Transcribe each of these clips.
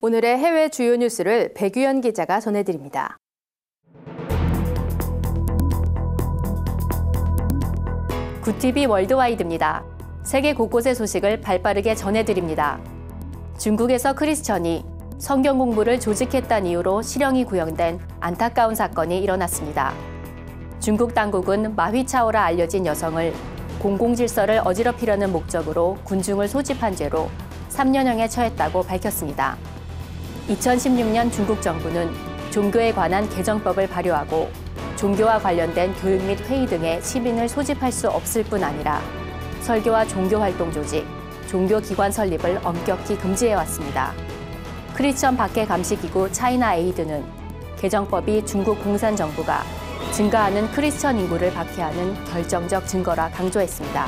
오늘의 해외 주요 뉴스를 백유연 기자가 전해드립니다. 굿TV 월드와이드입니다. 세계 곳곳의 소식을 발빠르게 전해드립니다. 중국에서 크리스천이 성경 공부를 조직했다는 이유로 실형이 구형된 안타까운 사건이 일어났습니다. 중국 당국은 마휘차오라 알려진 여성을 공공질서를 어지럽히려는 목적으로 군중을 소집한 죄로 3년형에 처했다고 밝혔습니다. 2016년 중국 정부는 종교에 관한 개정법을 발효하고 종교와 관련된 교육 및 회의 등에 시민을 소집할 수 없을 뿐 아니라 설교와 종교활동 조직, 종교기관 설립을 엄격히 금지해왔습니다. 크리스천 박해 감시기구 차이나 에이드는 개정법이 중국 공산정부가 증가하는 크리스천 인구를 박해하는 결정적 증거라 강조했습니다.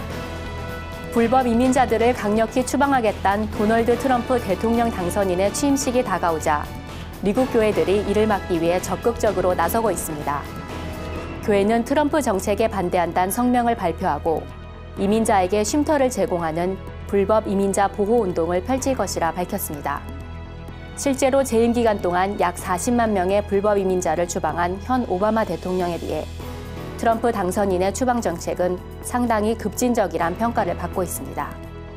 불법 이민자들을 강력히 추방하겠다는 도널드 트럼프 대통령 당선인의 취임식이 다가오자 미국 교회들이 이를 막기 위해 적극적으로 나서고 있습니다. 교회는 트럼프 정책에 반대한다는 성명을 발표하고 이민자에게 쉼터를 제공하는 불법 이민자 보호 운동을 펼칠 것이라 밝혔습니다. 실제로 재임 기간 동안 약 40만 명의 불법 이민자를 추방한 현 오바마 대통령에 비해 트럼프 당선인의 추방 정책은 상당히 급진적이란 평가를 받고 있습니다.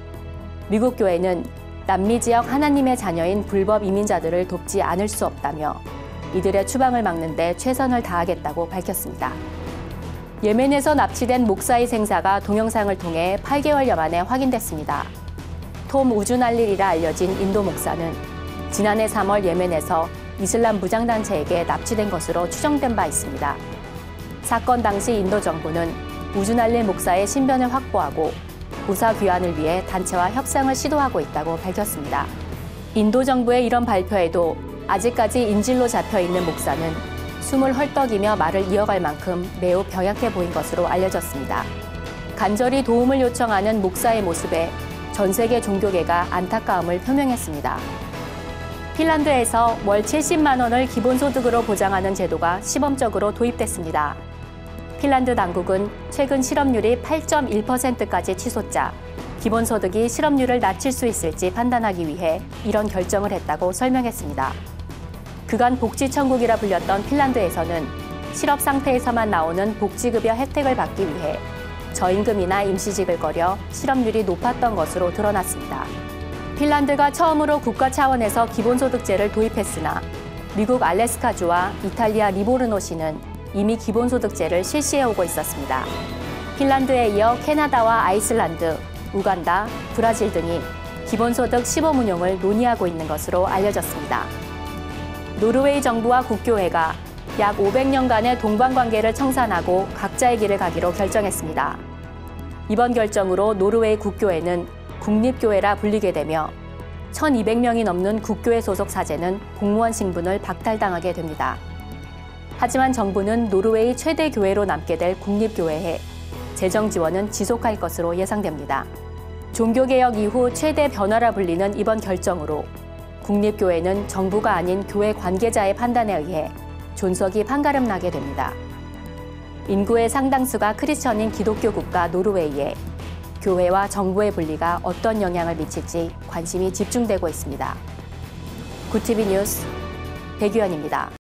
미국 교회는 남미 지역 하나님의 자녀인 불법 이민자들을 돕지 않을 수 없다며 이들의 추방을 막는 데 최선을 다하겠다고 밝혔습니다. 예멘에서 납치된 목사의 생사가 동영상을 통해 8개월여 만에 확인됐습니다. 톰 우준알릴이라 알려진 인도 목사는 지난해 3월 예멘에서 이슬람 무장단체에게 납치된 것으로 추정된 바 있습니다. 사건 당시 인도 정부는 우준알릴 목사의 신변을 확보하고 보사 귀환을 위해 단체와 협상을 시도하고 있다고 밝혔습니다. 인도 정부의 이런 발표에도 아직까지 인질로 잡혀있는 목사는 숨을 헐떡이며 말을 이어갈 만큼 매우 병약해 보인 것으로 알려졌습니다. 간절히 도움을 요청하는 목사의 모습에 전 세계 종교계가 안타까움을 표명했습니다. 핀란드에서 월 70만 원을 기본소득으로 보장하는 제도가 시범적으로 도입됐습니다. 핀란드 당국은 최근 실업률이 8.1%까지 치솟자 기본소득이 실업률을 낮출 수 있을지 판단하기 위해 이런 결정을 했다고 설명했습니다. 그간 복지천국이라 불렸던 핀란드에서는 실업 상태에서만 나오는 복지급여 혜택을 받기 위해 저임금이나 임시직을 거려 실업률이 높았던 것으로 드러났습니다. 핀란드가 처음으로 국가 차원에서 기본소득제를 도입했으나 미국 알래스카주와 이탈리아 리보르노시는 이미 기본소득제를 실시해오고 있었습니다. 핀란드에 이어 캐나다와 아이슬란드, 우간다, 브라질 등이 기본소득 시범 운용을 논의하고 있는 것으로 알려졌습니다. 노르웨이 정부와 국교회가 약 500년간의 동반관계를 청산하고 각자의 길을 가기로 결정했습니다. 이번 결정으로 노르웨이 국교회는 국립교회라 불리게 되며 1,200명이 넘는 국교회 소속 사제는 공무원 신분을 박탈당하게 됩니다. 하지만 정부는 노르웨이 최대 교회로 남게 될 국립교회에 재정 지원은 지속할 것으로 예상됩니다. 종교개혁 이후 최대 변화라 불리는 이번 결정으로 국립교회는 정부가 아닌 교회 관계자의 판단에 의해 존속이 판가름 나게 됩니다. 인구의 상당수가 크리스천인 기독교 국가 노르웨이에 교회와 정부의 분리가 어떤 영향을 미칠지 관심이 집중되고 있습니다. 굿TV 뉴스 백유연입니다.